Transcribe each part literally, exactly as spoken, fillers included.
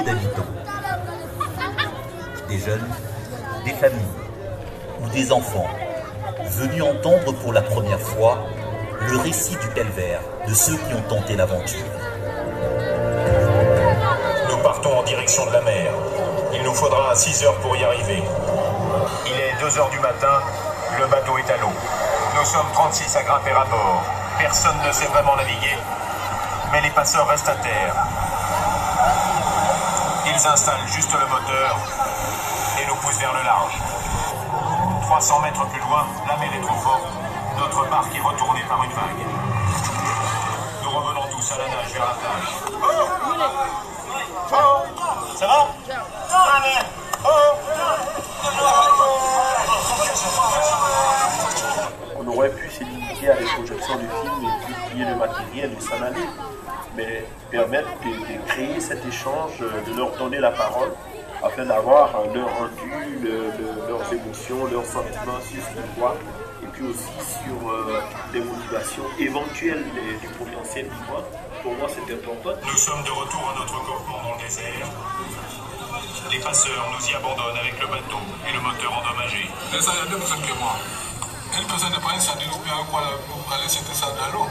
d'habitants. Des jeunes, des familles ou des enfants venus entendre pour la première fois le récit du calvaire de ceux qui ont tenté l'aventure. Nous partons en direction de la mer. Il nous faudra six heures pour y arriver. Il est deux heures du matin, le bateau est à l'eau. Nous sommes trente-six à grimper à bord. Personne ne sait vraiment naviguer, mais les passeurs restent à terre. Ils installent juste le moteur et nous poussent vers le large. trois cents mètres plus loin, la mer est trop forte. Notre barque est retournée par une vague. Nous revenons tous à la nage vers la plage. Oh, oh, ça va? On aurait pu se limiter à des projections du film et puis plier le matériel et s'en aller. Mais permettre de, de créer cet échange, de leur donner la parole, afin d'avoir leur rendu, le, le, leurs émotions, leurs sentiments sur ce qu'ils voient, et puis aussi sur euh, les motivations éventuelles des, du potentiel vivant. Pour moi, c'est important. Nous sommes de retour à notre campement dans le désert. Les passeurs nous y abandonnent avec le bateau et le moteur endommagé. Il y a deux personnes que moi. Une personne n'est pas une sardine ou bien quoi, pour aller jeter ça dans l'eau.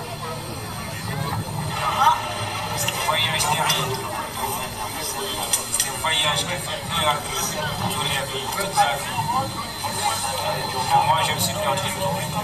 C'est un voyage terrible. C'est un voyage qui fait peur à toute la vie, toute la vie. Pour moi, je me suis fait entrer.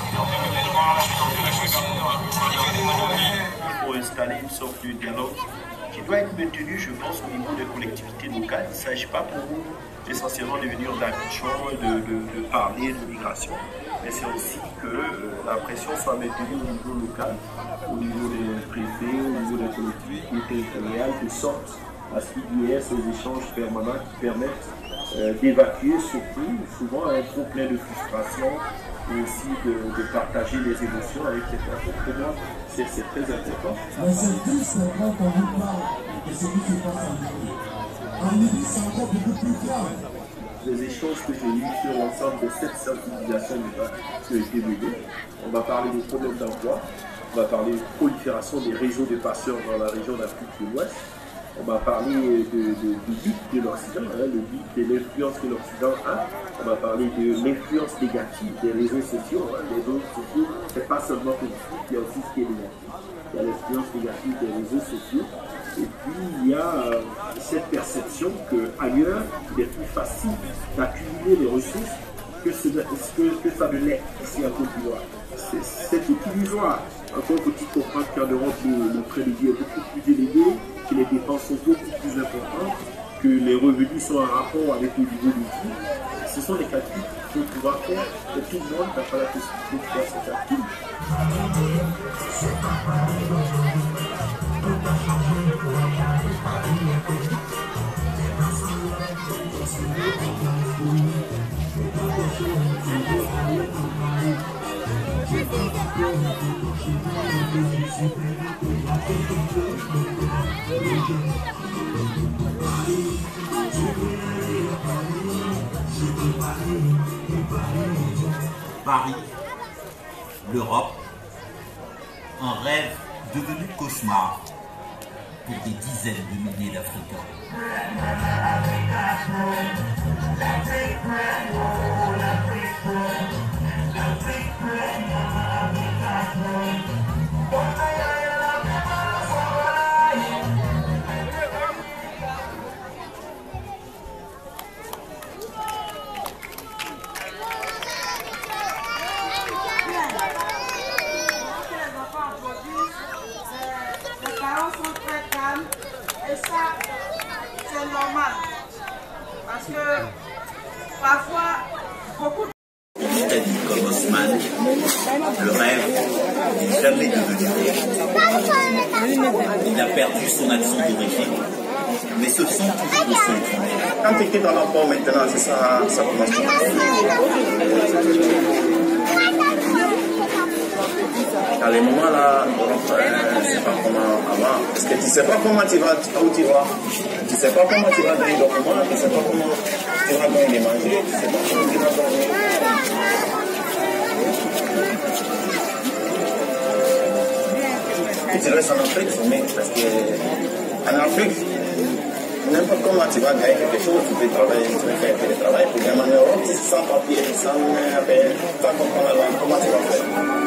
Il faut installer une sorte de dialogue qui doit être maintenu, je pense, au niveau des collectivités locales. Il ne s'agit pas pour nous essentiellement de venir d'Abidjan et de, de, de parler de migration, mais c'est aussi que euh, la pression soit maintenue au niveau local, au niveau des préfets, au niveau des collectivités territoriales, de sorte à ce qu'il y ait ces échanges permanents qui permettent euh, d'évacuer surtout souvent un trop plein de frustration et aussi de, de partager les émotions avec les personnes. Pour moi, c'est très important. Mais c'est triste quand on nous parle de ce qui se passe en Libye. En Libye, c'est encore beaucoup plus grave. Les échanges que j'ai eus sur l'ensemble de cette sensibilisation qui a été menée, on va parler des problèmes d'emploi, on va parler de prolifération des réseaux de passeurs dans la région d'Afrique de l'Ouest, on va parler de, de, du but de l'Occident, hein, le but de l'influence que l'Occident a, on va parler de l'influence négative des réseaux sociaux. Hein. Les réseaux sociaux, ce n'est pas seulement positif, il y a aussi ce qui est négatif. Il y a l'influence négative des réseaux sociaux. Et puis il y a euh, cette perception qu'ailleurs, il est plus facile d'accumuler les ressources que, ce, que, que ça ne l'est ici à Côte d'Ivoire. C'est illusoire. Encore faut-il comprendre qu'en Europe, le, le train de vie est beaucoup plus élevé, que les dépenses sont beaucoup plus importantes, que les revenus sont en rapport avec le niveau de vie. Ce sont des calculs qu'il faut pouvoir faire, et tout le monde n'a pas la possibilité de faire ces calculs. Paris, l'Europe, un rêve devenu cauchemar pour des dizaines de milliers d'Africains. Et ça, c'est normal. Parce que parfois, beaucoup de... Italie comme Haussmann, le rêve n'est jamais devenu réalité. Il a perdu son accent d'origine, mais ce sont toujours des solutions. Quand tu étais dans l'emploi maintenant, c'est ça, ça commence à les moments là, je ne sais pas comment avant, parce que tu ne sais pas comment tu vas, où tu vas, tu ne sais pas comment tu vas donner le document, tu ne sais pas comment tu vas donner les manger, tu ne sais pas comment tu vas donner. Et tu restes en Afrique, mais parce qu'en Afrique, on n'aime n'importe comment tu vas gagner quelque chose, tu peux travailler, tu peux faire un peu de travail pour gagner en Europe, si c'est sans papier, sans ben, tu vas comprendre la langue, comment tu vas faire.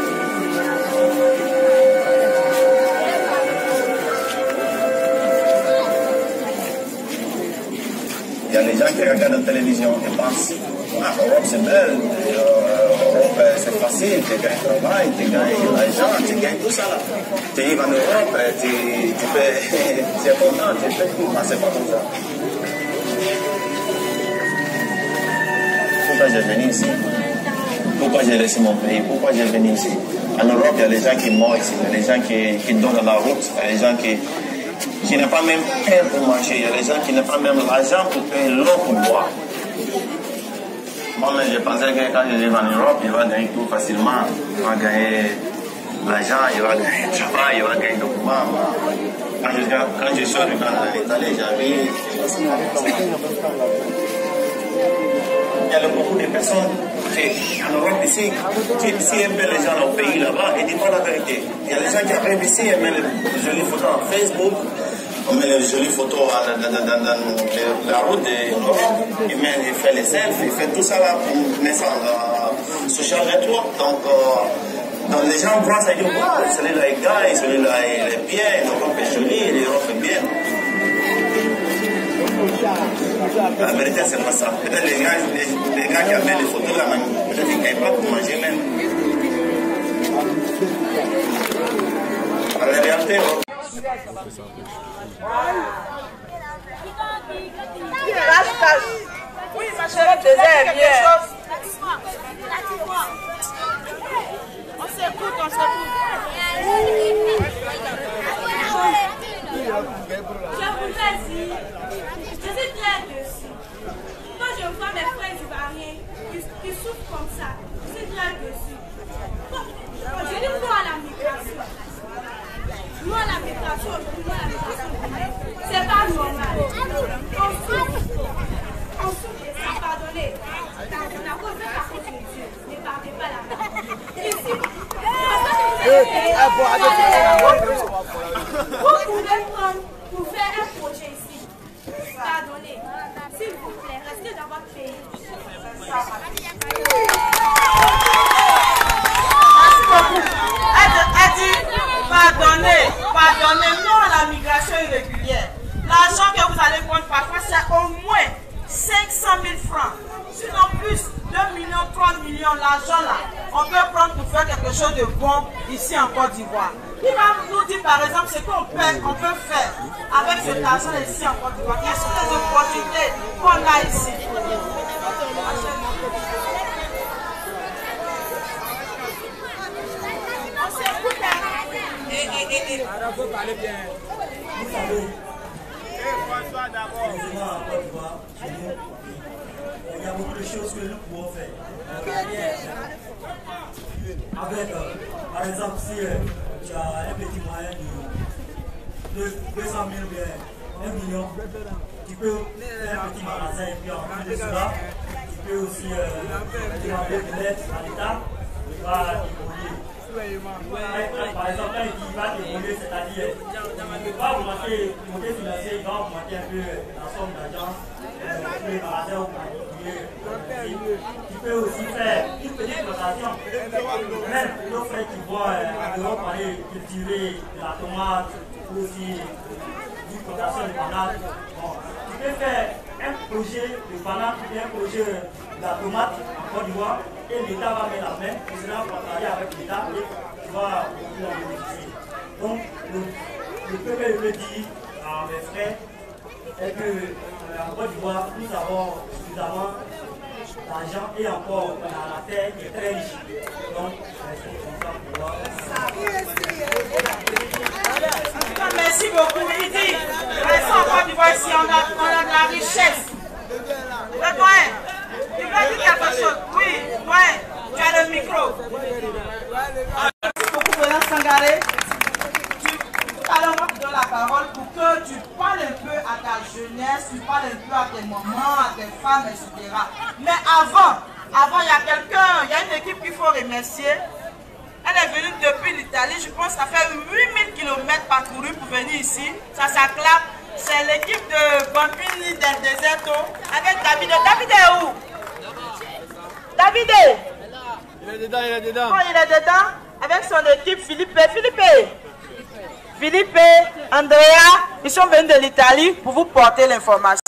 Il y a des gens qui regardent la télévision et pensent, ah, l'Europe c'est belle, l'Europe c'est facile, tu gagnes travail, tu gagnes l'argent, tu gagnes tout ça là. Tu arrives en Europe, tu, tu peux, tu es content, tu fais tout, mais c'est pas comme ça. Pourquoi j'ai venu ici? Pourquoi j'ai laissé mon pays? Pourquoi j'ai venu ici? En Europe, il y a des gens qui meurent ici, il y a des gens qui, qui donnent la route, il y a des gens qui, qui n'ont pas même pain pour manger, il y a des gens qui n'ont pas même l'argent pour payer l'eau pour boire. Moi, mais je pensais que quand je vais en Europe, il va gagner tout facilement. Il va gagner l'argent, il va gagner le travail, il va gagner le document. Quand je, quand je sors du Canada, l'Italie, j'arrive. Il y a beaucoup de personnes en Europe ici qui aiment les gens au pays là-bas et ne disent pas la vérité. Il y a des gens qui arrivent ici et mettent les jolies photos en Facebook. On met les jolies photos dans, dans, dans, dans la route de l'Europe, il, il fait les selfies, il fait tout ça là pour mettre ça dans social network. Donc, euh, donc les gens voient ça et disent, wow, celui-là est gay, celui-là est bien, l'Europe est jolie, l'Europe est bien. La vérité, c'est pas ça. Peut-être les gars, les, les gars qui amènent les photos là, peut-être qu'ils ne gagnent pas pour manger même. La réalité, oui, ma chérie, désert, bien. On s'écoute, on s'écoute. Je vous ai dit, je suis très dessus. Quand je vois mes frères ivoiriens qui, qui souffrent comme ça, je suis très dessus. Je dis non à la migration. Non à la migration, non à la migration. C'est pas normal. On souffre. On souffre et ça pardonner. On a causé par contre les dieux. Ne parlez pas là. Ici, vous pouvez prendre pour faire un projet ici. Pardonnez. S'il vous plaît, restez dans votre pays. Elle dit, pardonnez, pardonnez, non à la migration irrégulière. L'argent que vous allez prendre parfois, c'est au moins cinq cent mille francs. Sinon plus, deux millions, trois millions, l'argent là, on peut prendre pour faire quelque chose de bon ici en Côte d'Ivoire. Il va nous dire par exemple ce qu'on peut, on peut faire avec cet argent ici en Côte d'Ivoire. Quelles sont les opportunités qu'on a ici? Alors, il faut parler bien. Vous savez, François d'abord. Il y a beaucoup de choses que nous pouvons faire. Avec, euh, par exemple, si euh, tu as un petit moyen de deux cent mille ou bien un million, tu peux faire un petit magasin et puis en plus de cela, tu peux aussi euh, demander de l'aide à l'État, il va évoluer. Par exemple, quand il va évoluer, c'est-à-dire il va augmenter, monter financier, il va augmenter un peu la somme d'argent, euh, les magasins ou particuliers. Tu peux aussi faire une petite plantation. Même nos frères qui vont en Europe aller cultiver de la tomate ou aussi une plantation de bananes. Bon, tu peux faire un projet de banane ou bien un projet de la tomate en Côte d'Ivoire et l'État va mettre la main, et cela va travailler avec l'État et tu vas pouvoir bénéficier. Donc, le, le P V me dit à mes frères est que euh, en Côte d'Ivoire, nous avons suffisamment d'argent et encore on a la terre qui est très riche. Donc, c'est comme ça pour voir. Merci beaucoup. Il dit, restons en Côte d'Ivoire ici, on a, on a de la richesse. Le doyen, tu veux dire quelque chose? Oui, doyen, tu as le micro. Merci beaucoup, Président Sangaré. Tout à l'heure, on te donne la parole pour que tu parles un peu à ta jeunesse, tu parles un peu à tes mamans, à tes femmes, et cetera. Mais avant, avant, il y a quelqu'un, il y a une équipe qu'il faut remercier. Elle est venue depuis l'Italie, je pense que ça fait huit mille kilomètres parcourus pour venir ici. Ça s'acclame. c'est l'équipe de Bambini del Deserto avec David. David est où? David est? Il est dedans, il est dedans. Oh, il est dedans avec son équipe Philippe. Philippe. Philippe, Andrea, ils sont venus de l'Italie pour vous porter l'information.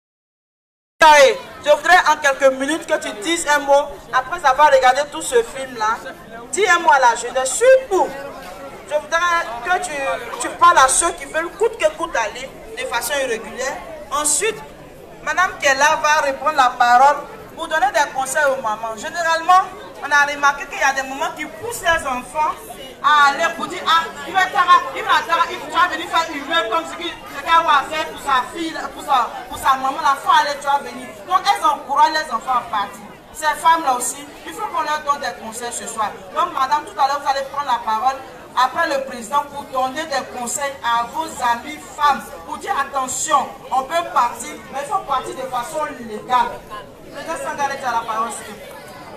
Je voudrais en quelques minutes que tu dises un mot, après avoir regardé tout ce film-là, dis un mot à la jeunesse, surtout. Je voudrais que tu, tu parles à ceux qui veulent coûte que coûte aller de façon irrégulière. Ensuite, Madame Kella va reprendre la parole pour donner des conseils aux mamans. Généralement, on a remarqué qu'il y a des mamans qui poussent les enfants à aller pour dire, ah, il va venir faire une œuvre comme ce qu'il a fait pour sa fille, pour sa, pour sa maman, la fois aller, tu vas venir. Donc elles encouragent les enfants à partir. Ces femmes-là aussi, il faut qu'on leur donne des conseils ce soir. Donc madame, tout à l'heure, vous allez prendre la parole après le président pour donner des conseils à vos amies femmes, pour dire attention, on peut partir, mais il faut partir de façon légale. Président Sangaré, tu as la parole, s'il te plaît.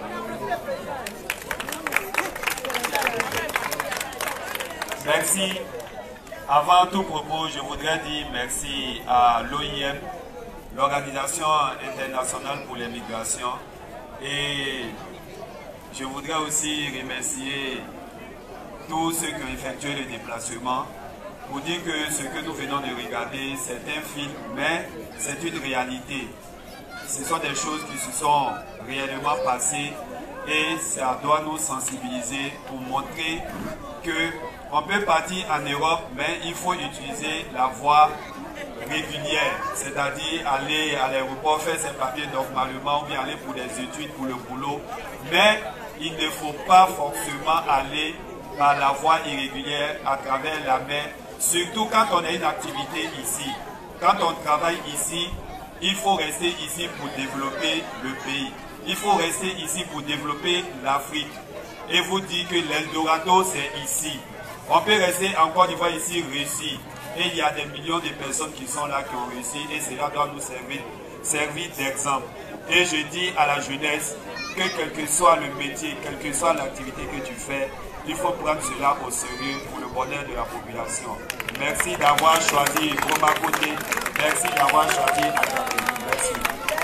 Merci. Avant tout propos, je voudrais dire merci à l'O I M, l'Organisation internationale pour les migrations, et je voudrais aussi remercier tous ceux qui ont effectué le déplacement pour dire que ce que nous venons de regarder, c'est un film, mais c'est une réalité. Ce sont des choses qui se sont réellement passées et ça doit nous sensibiliser pour montrer que on peut partir en Europe, mais il faut utiliser la voie régulière, c'est-à-dire aller à l'aéroport, faire ses papiers normalement, ou bien aller pour des études, pour le boulot. Mais il ne faut pas forcément aller par la voie irrégulière à travers la mer, surtout quand on a une activité ici. Quand on travaille ici, il faut rester ici pour développer le pays. Il faut rester ici pour développer l'Afrique. Et vous dire que l'Eldorado, c'est ici. On peut rester en Côte d'Ivoire ici, réussir. Et il y a des millions de personnes qui sont là, qui ont réussi. Et cela doit nous servir, servir d'exemple. Et je dis à la jeunesse que quel que soit le métier, quelle que soit l'activité que tu fais, il faut prendre cela au sérieux pour le bonheur de la population. Merci d'avoir choisi Goma Côté. Merci d'avoir choisi Agapé. Merci.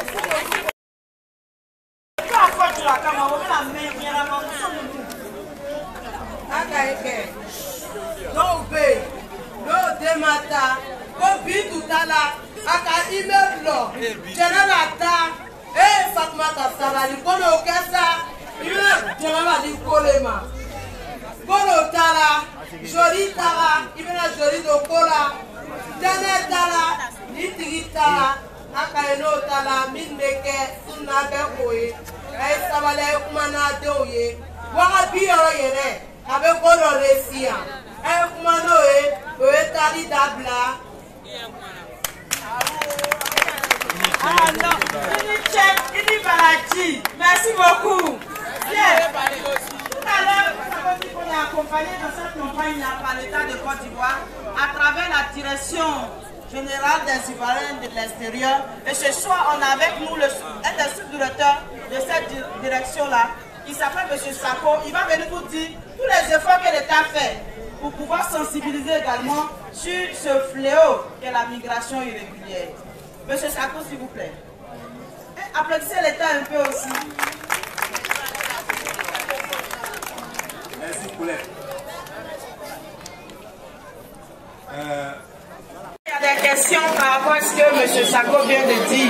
N'obe, n'ode mata, kobi tutala, aka imeblo, jenalata, eh Fatmata Sarali, kono kesa, ime jenaladi kolema, kono tala, joli tala, imena joli do kola, jene tala, nitigi tala, aka eno tala, minbeke, sunnabe koye, eh sabale kumana deoye, waka biyo yere. Avec Bono Ressia, un Kumanoé, le Tali Dabla. Ah non, il dit Balachi. Merci beaucoup. Bien. Tout à l'heure, vous avez dit qu'on est accompagné dans cette campagne par l'État de Côte d'Ivoire à travers la direction générale des Ivoiriens de l'extérieur. Et ce soir, on a avec nous le, un des sous-directeurs de cette direction-là. Il s'appelle M. Sako. Il va venir vous dire tous les efforts que l'État fait pour pouvoir sensibiliser également sur ce fléau qu'est la migration irrégulière. M. Sako, s'il vous plaît. Et applaudissez l'État un peu aussi. Merci, Poulet. Euh... Il y a des questions par rapport à ce que M. Sako vient de dire.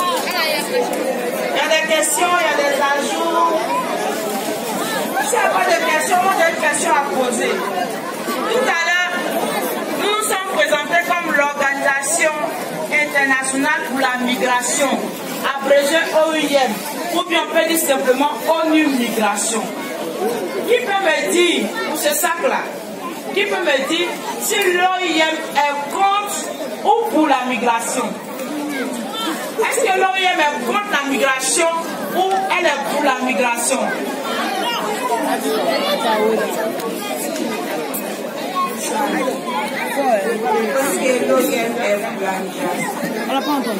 Il y a des questions, il y a des ajouts. S'il n'y a pas de questions, moi j'ai une question à poser. Tout à l'heure, nous nous sommes présentés comme l'Organisation internationale pour la migration, abrégée O I M, ou bien on peut dire simplement ONU Migration. Qui peut me dire, pour ce sac-là, qui peut me dire si l'O I M est contre ou pour la migration? Est-ce que l'O I M est contre la migration ou elle est pour la migration? On l'a pas entendu.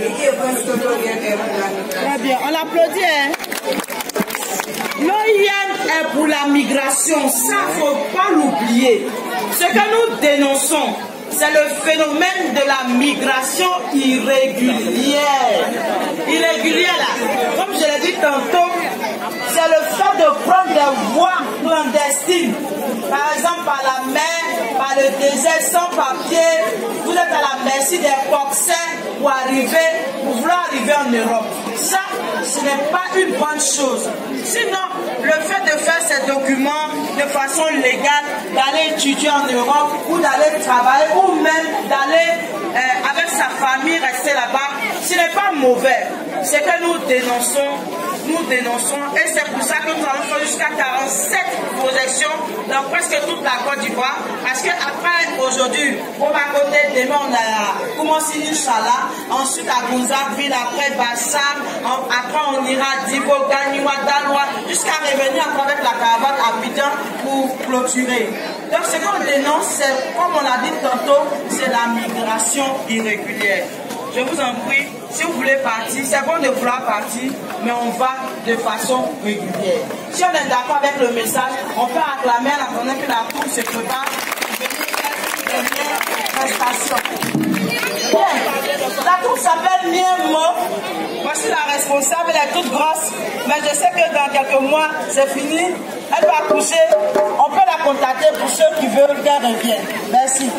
Très bien, on l'applaudit. Hein? L'O I M est pour la migration, ça ne faut pas l'oublier. Ce que nous dénonçons, c'est le phénomène de la migration irrégulière. Irrégulière là, comme je l'ai dit tantôt, c'est le fait de prendre des voies clandestines. Par exemple, par la mer, par le désert, sans papier, vous êtes à la merci des Coxais pour arriver, pour vouloir arriver en Europe. Ça, ce n'est pas une bonne chose. Sinon, le fait de faire ces documents de façon légale, d'aller étudier en Europe, ou d'aller travailler, ou même d'aller euh, avec sa famille rester là-bas, ce n'est pas mauvais. C'est que nous dénonçons, nous dénonçons, et c'est pour ça que nous allons faire jusqu'à quarante-sept projections dans presque toute la Côte d'Ivoire, parce qu'après, aujourd'hui, on va côté, demain on a commencé Inch'Allah, ensuite à Gonzagueville, après Bassam, après on ira à Dibo, Ganiwa, Daloa, jusqu'à revenir après avec la caravane à Abidjan pour clôturer. Donc ce qu'on dénonce, c'est, comme on l'a dit tantôt, c'est la migration irrégulière. Je vous en prie, si vous voulez partir, c'est bon de vouloir partir, mais on va de façon régulière. Si on est d'accord avec le message, on peut acclamer en attendant que la cour se prépare pour venir faire une dernière prestation. Bien, la cour s'appelle Niemo. Moi je suis la responsable, elle est toute grosse, mais je sais que dans quelques mois, c'est fini. Elle va coucher, on peut la contacter pour ceux qui veulent qu'elle revienne. Merci.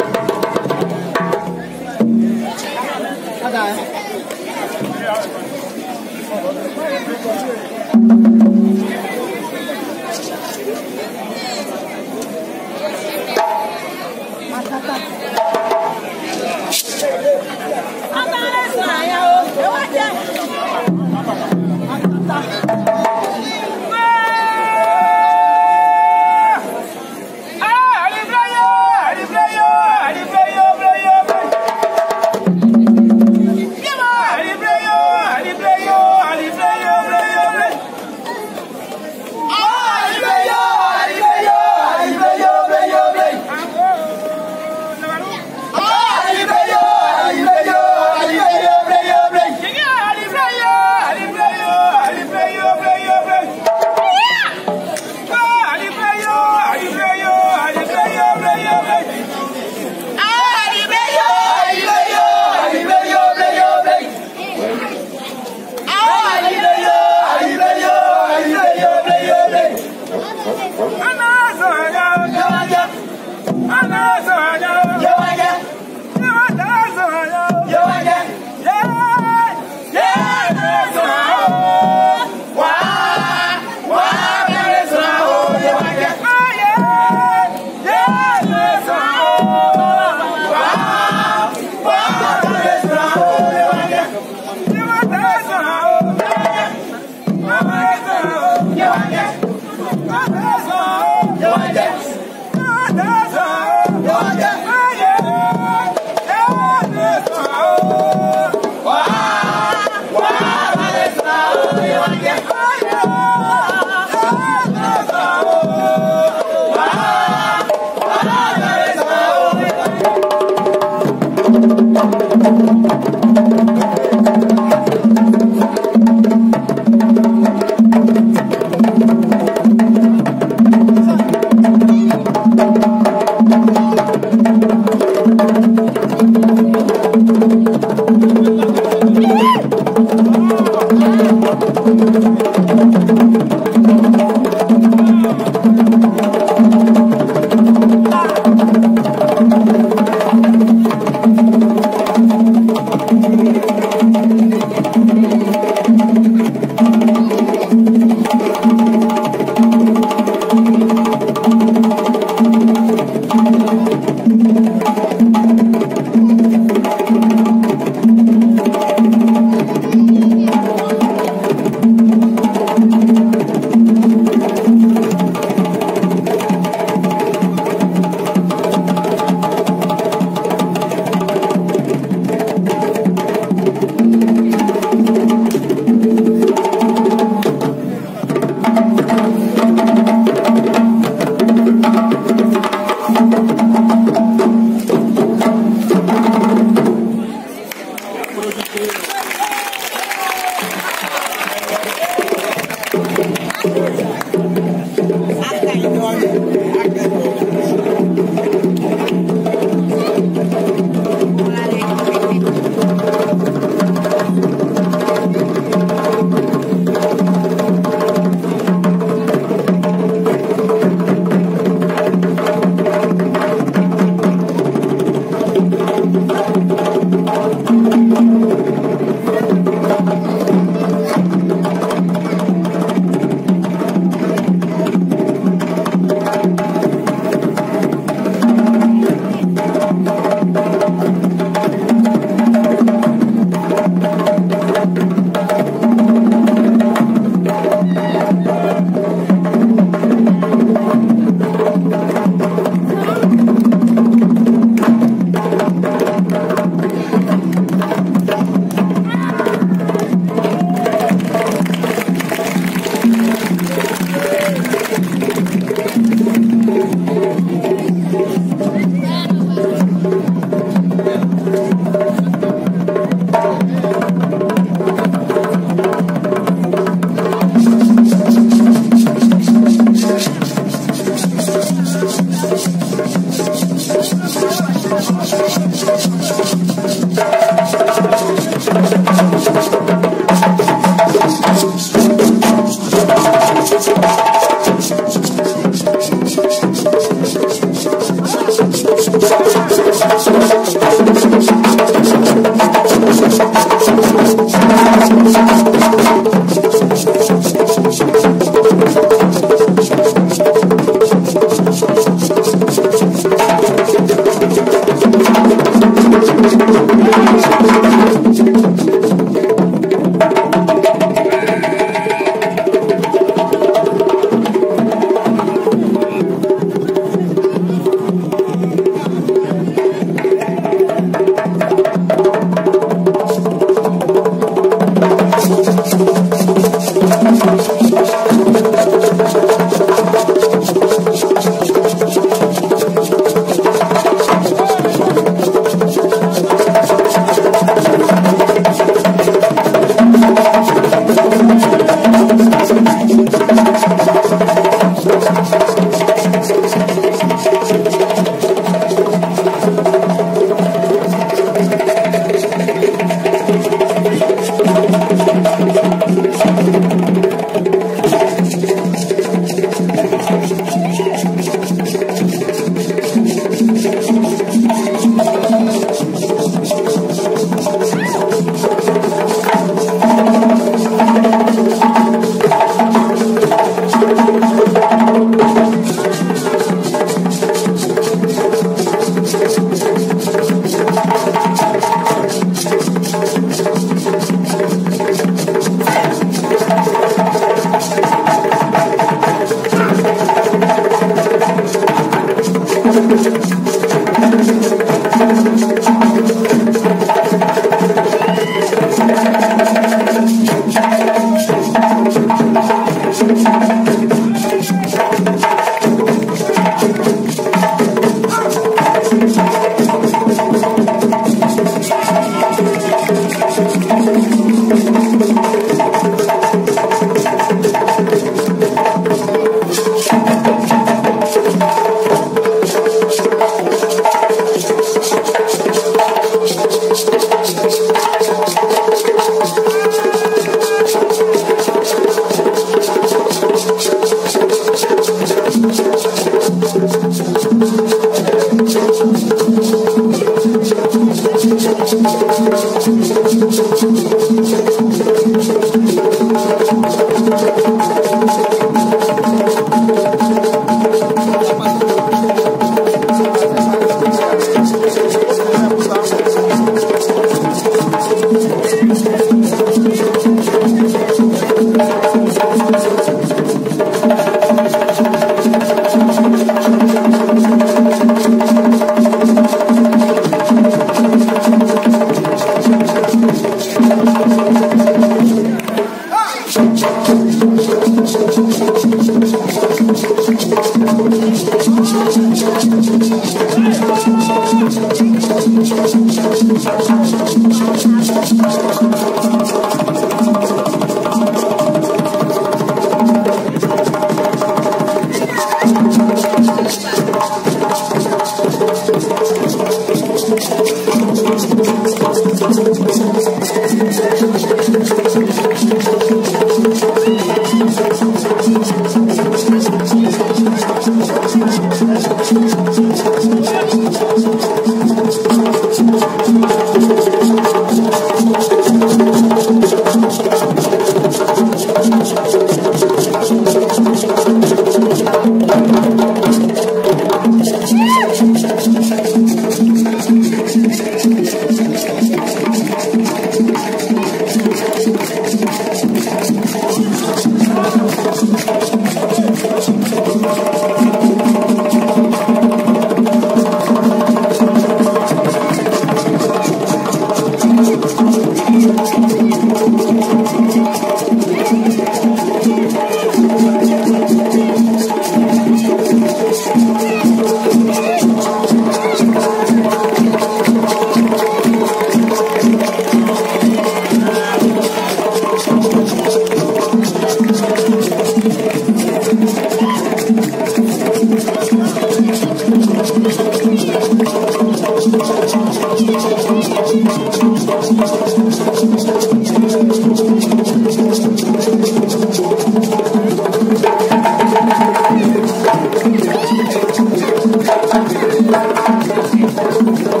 Thank you.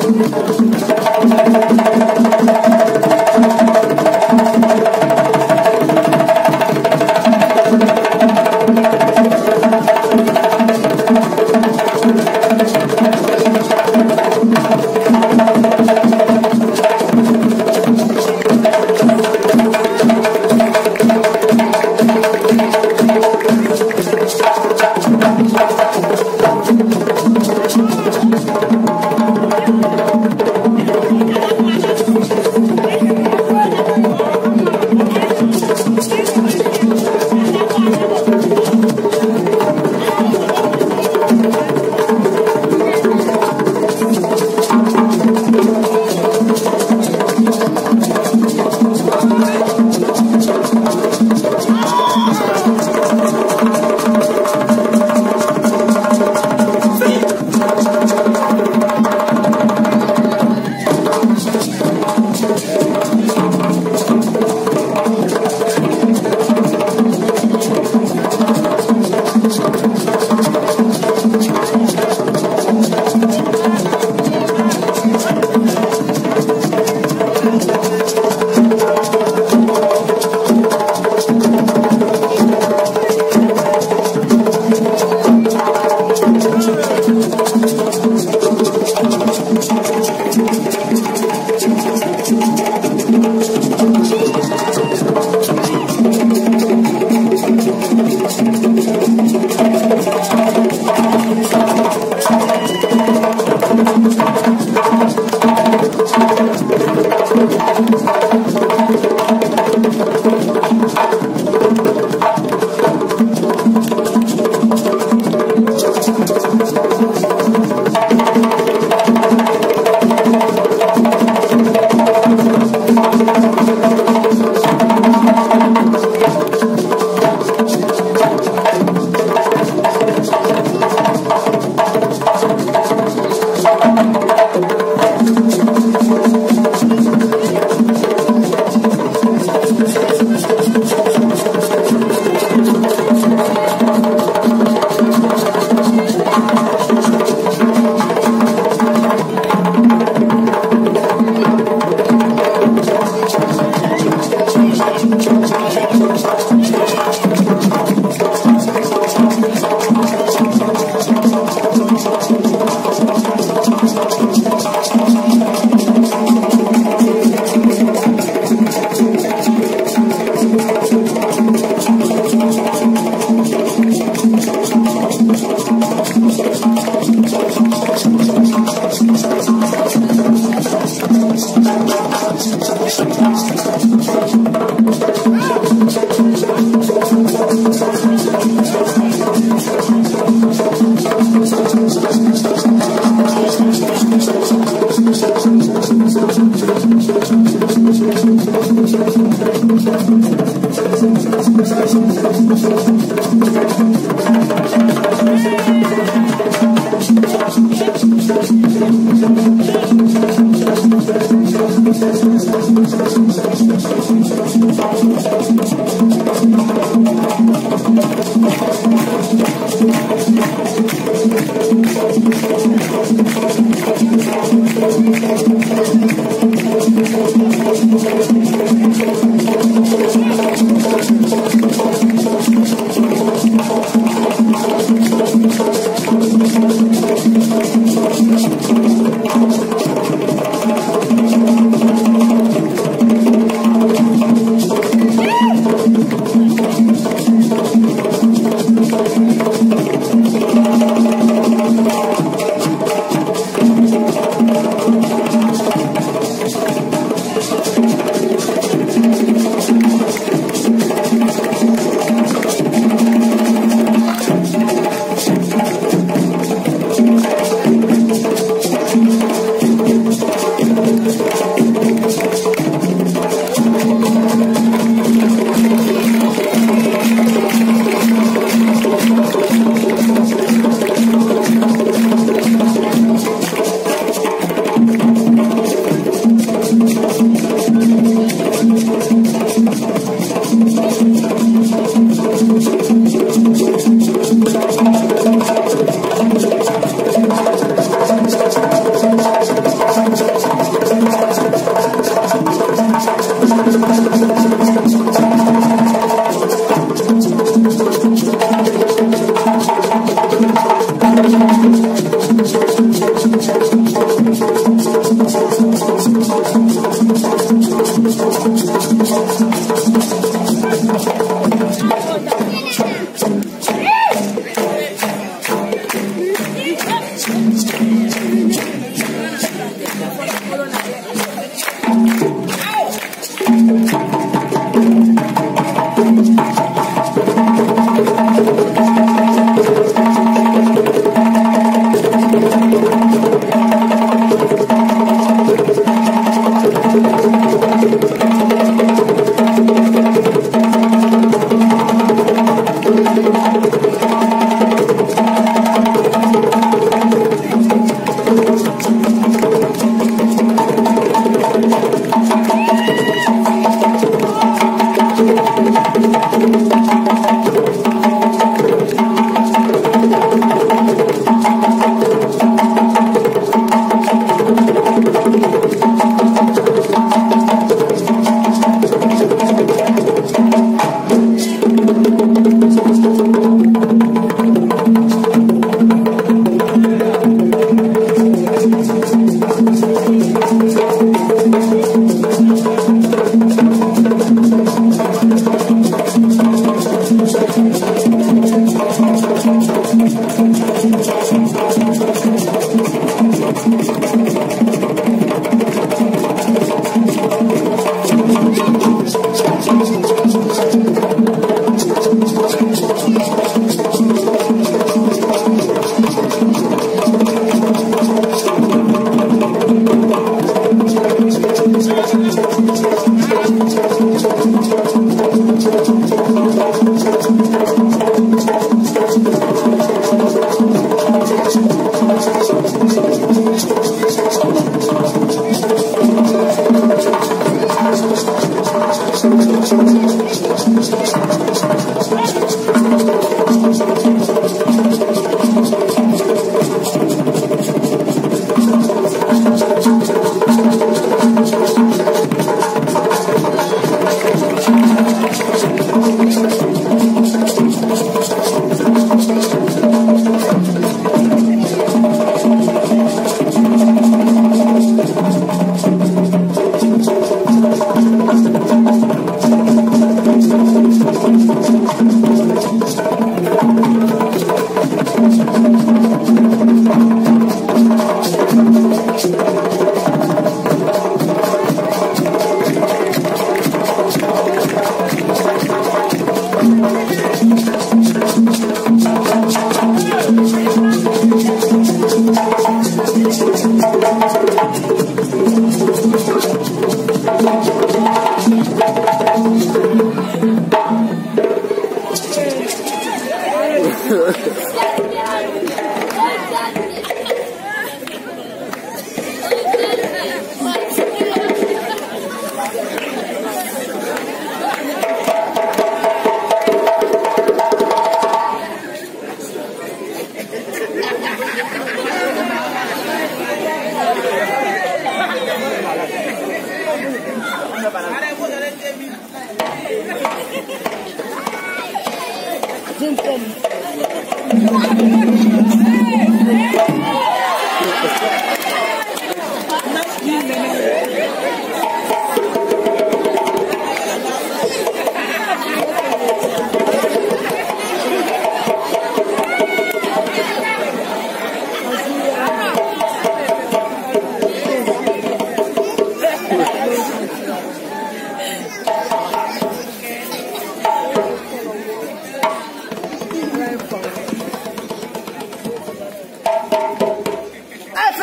Thank you.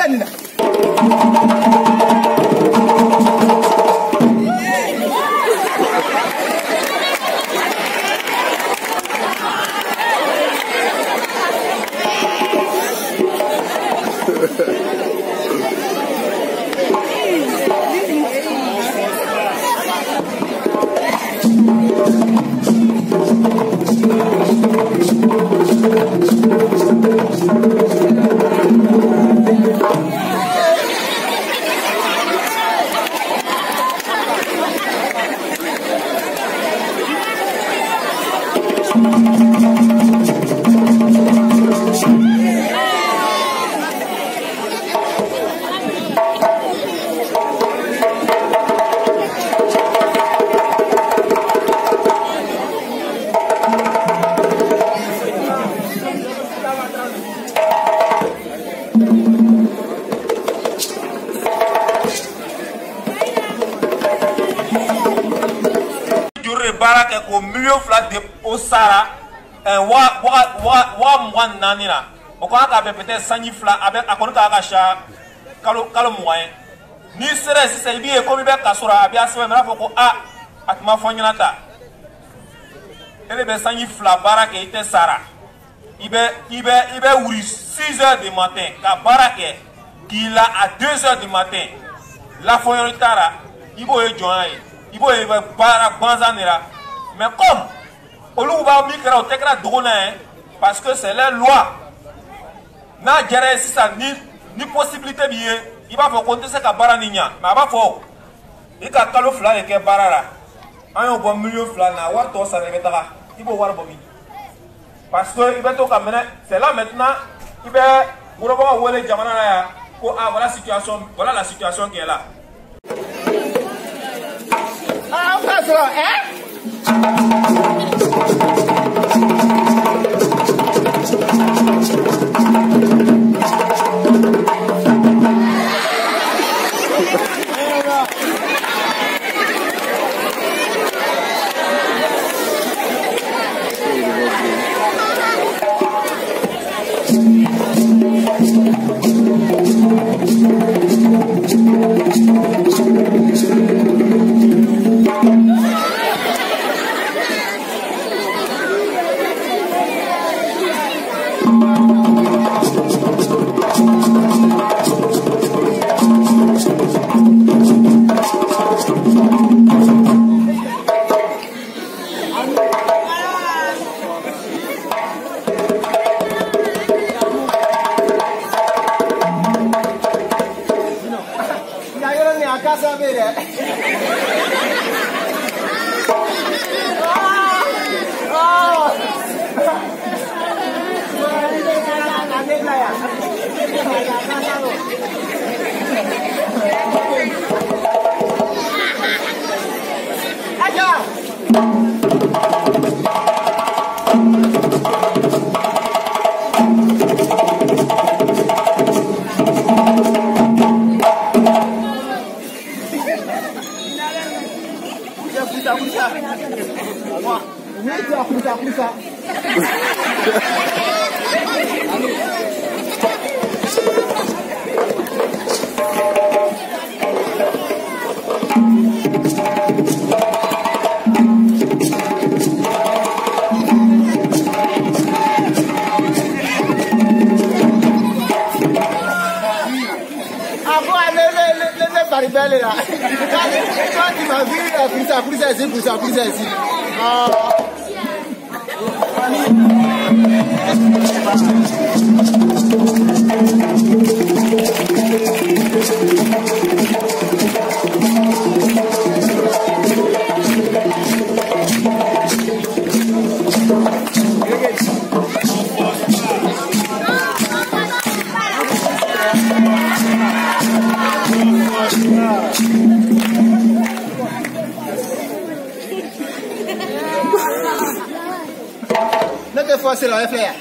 Nina. Au milieu flat de au Sara un wa wa wa wa mwan nanina o ko aka be peut-être sanyi flat avec akon ka aka sha kalo kalo moyen ni sere si se bi e ko bi be kasura abi aswe na foko a atma fonyata ele be sanyi flat barake ite Sara ibe ibe ibe wuri six heures du matin ka barake qu'il a à deux heures du matin la fonyotara ibo e join ibo e bara banzanera. Mais comme Oluba Mikra ou Tekra Drone, parce que c'est la loi, n'a géré si ça ni ni possibilité bien, il va faut compter ce qu'a baraninya, mais va faut il a calo flan et que barara, un bon milieu flan na war to ça remettra, il faut voir bomi, parce que il va tout amener, c'est là maintenant, il va vous revoir où les jamana là, pour avoir la situation, voilà la situation qui est là. Ah, on passe là, hein? Belle là. Quand tu m'as vu, pour ça, pour ça, pour ça, pour ça, ici. Ah. L'autre fois, c'est la F R.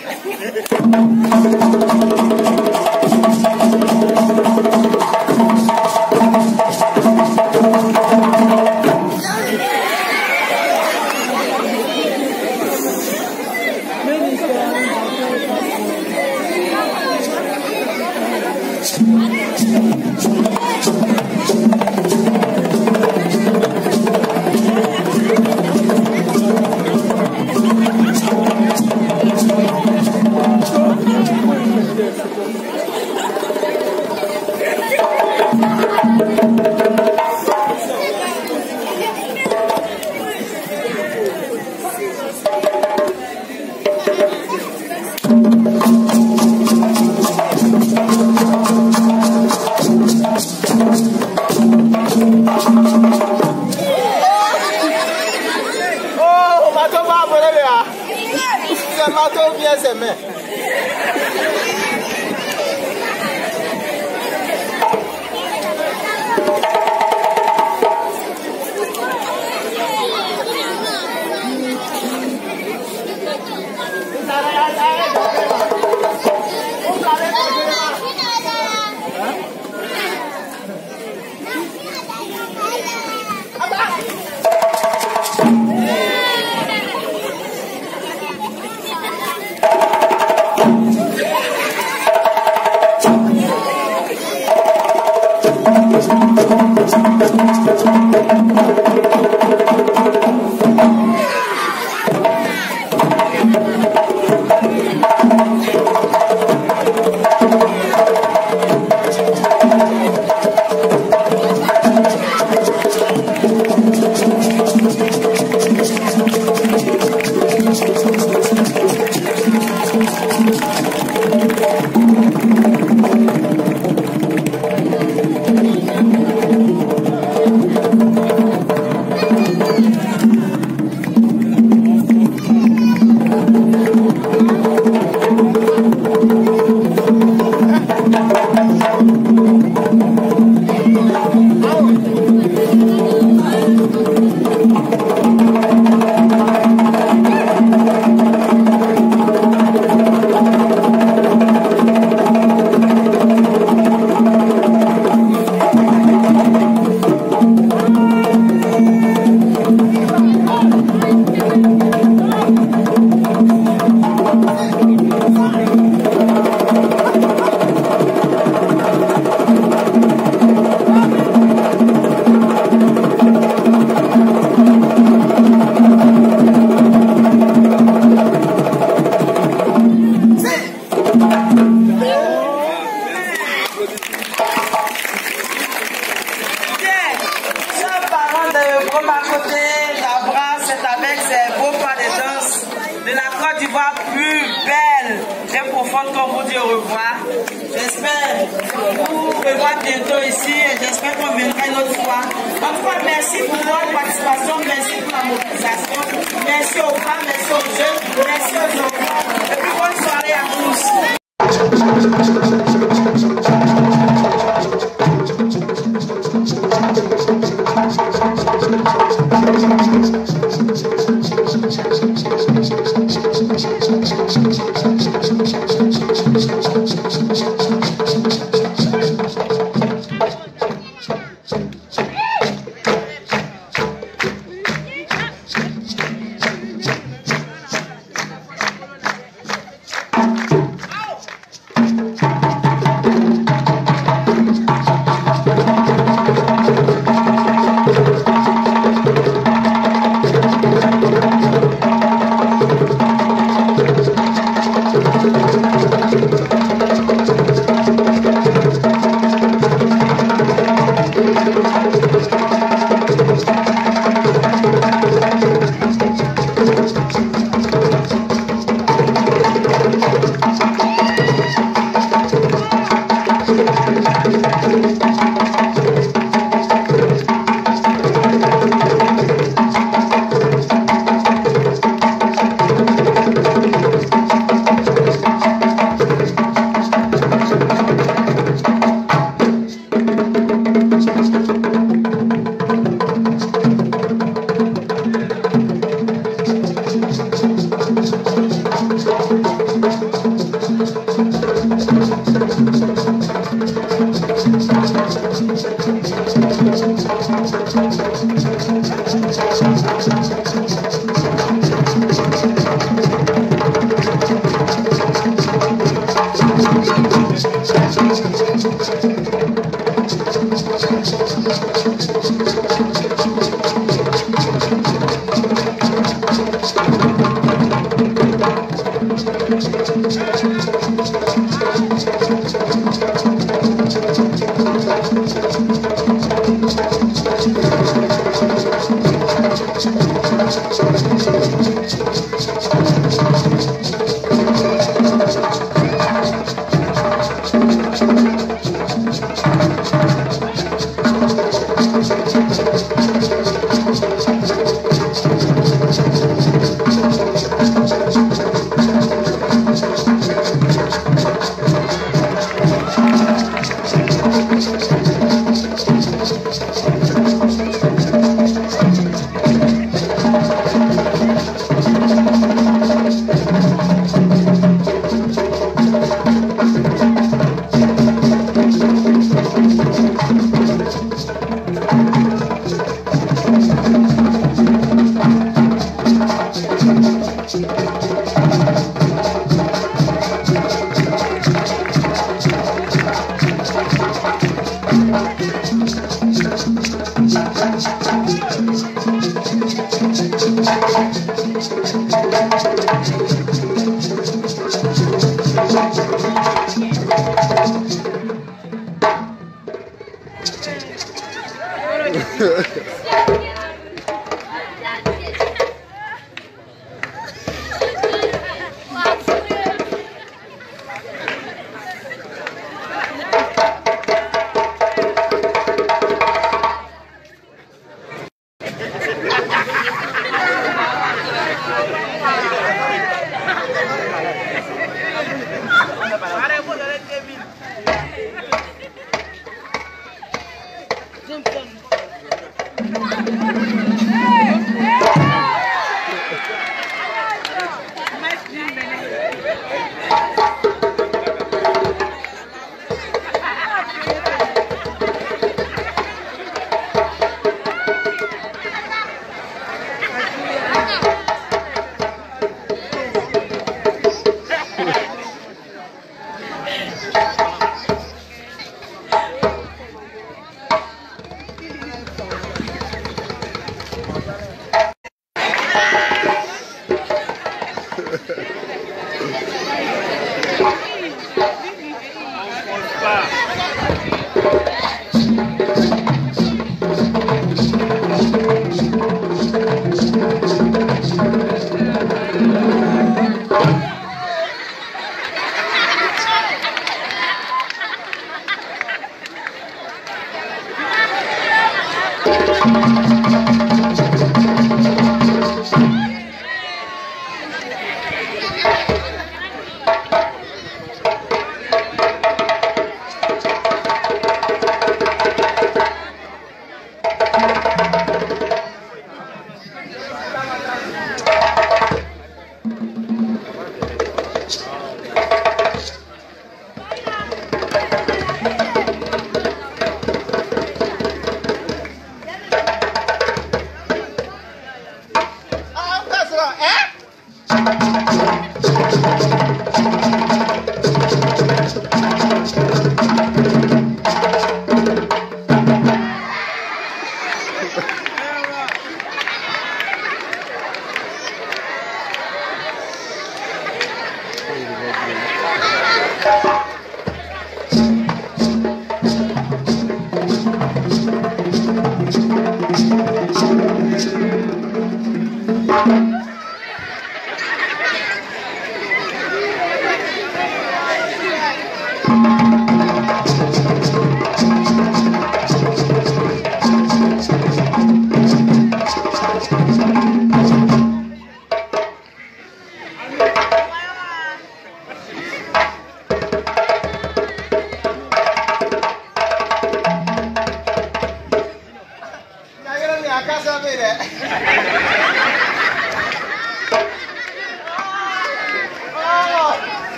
Thank you.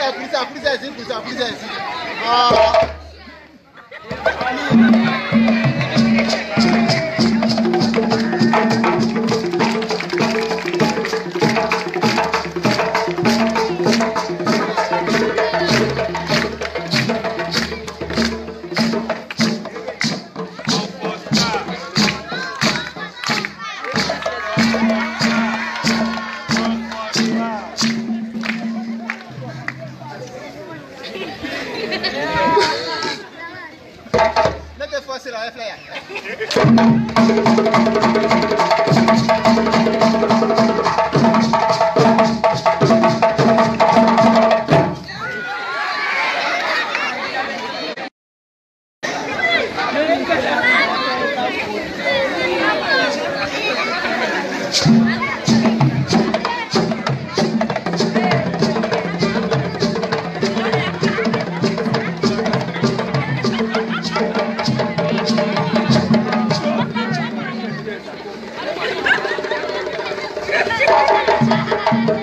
ça, pris ça, pris ça ici, pris ça, pris ça ici. Ah. C'est la flyer. Thank you.